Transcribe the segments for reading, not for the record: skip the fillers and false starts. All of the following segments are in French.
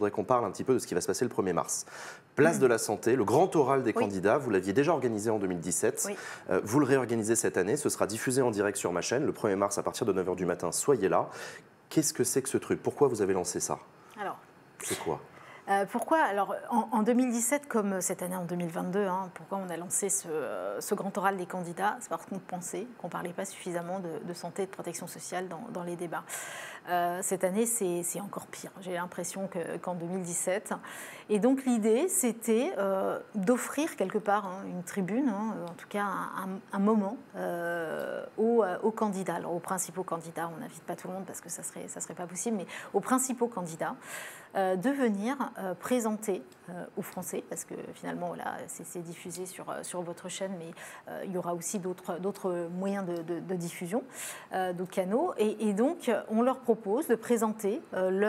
Je voudrais qu'on parle un petit peu de ce qui va se passer le 1er mars. Place de la Santé, le grand oral des candidats, vous l'aviez déjà organisé en 2017, vous le réorganisez cette année, ce sera diffusé en direct sur ma chaîne le 1er mars à partir de 9 h du matin, soyez là. Qu'est-ce que c'est que ce truc? Pourquoi vous avez lancé ça? Alors, c'est quoi? Pourquoi? Alors, en 2017, comme cette année en 2022, pourquoi on a lancé ce grand oral des candidats? C'est parce qu'on pensait qu'on ne parlait pas suffisamment de santé et de protection sociale dans les débats. Cette année, c'est encore pire, j'ai l'impression, qu'en 2017. Et donc l'idée, c'était d'offrir quelque part une tribune, en tout cas un moment aux candidats, alors aux principaux candidats. On n'invite pas tout le monde parce que ça serait pas possible, mais aux principaux candidats, de venir présenter aux Français, parce que finalement, voilà, c'est diffusé sur votre chaîne, mais il y aura aussi d'autres moyens de diffusion, d'autres canaux. Et donc, on leur propose de présenter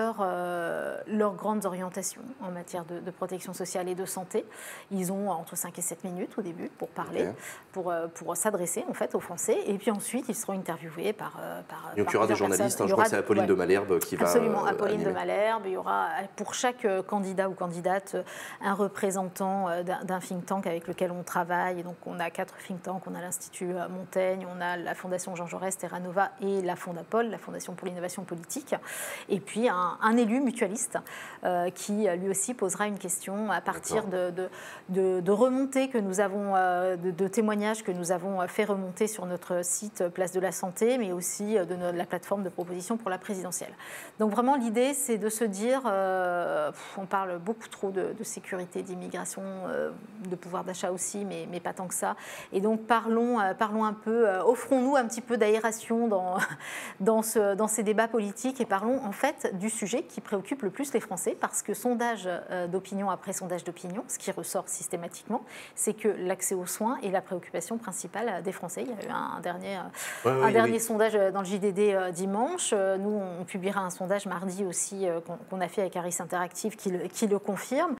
leurs grandes orientations en matière de protection sociale et de santé. Ils ont entre 5 et 7 minutes au début pour parler, pour s'adresser en fait aux Français. Et puis ensuite, ils seront interviewés par donc il y aura des journalistes, je crois que c'est Apolline de Malherbe qui va absolument, Apolline animer. de Malherbe. Il y aura pour chaque candidat ou candidate un représentant d'un think tank avec lequel on travaille. Et donc on a 4 think tanks, on a l'Institut Montaigne, on a la Fondation Jean Jaurès, Terra Nova et la Fondapol, la Fondation pour l'innovation politique. Et puis un élu mutualiste qui lui aussi posera une question à partir de remontées que nous avons, de témoignages que nous avons fait remonter sur notre site Place de la Santé, mais aussi de la plateforme de proposition pour la présidentielle. Donc vraiment l'idée, c'est de se dire, on parle beaucoup trop de sécurité, d'immigration, de pouvoir d'achat aussi, mais pas tant que ça. Et donc parlons un peu, offrons-nous un petit peu d'aération dans ces débats politiques et parlons en fait du sujet qui préoccupe le plus les Français, parce que sondage d'opinion après sondage d'opinion, ce qui ressort systématiquement, c'est que l'accès aux soins est la préoccupation principale des Français. Il y a eu un dernier sondage dans le JDD dimanche. Nous, on publiera un sondage mardi aussi qu'on a fait avec Harris Interactive qui le confirme.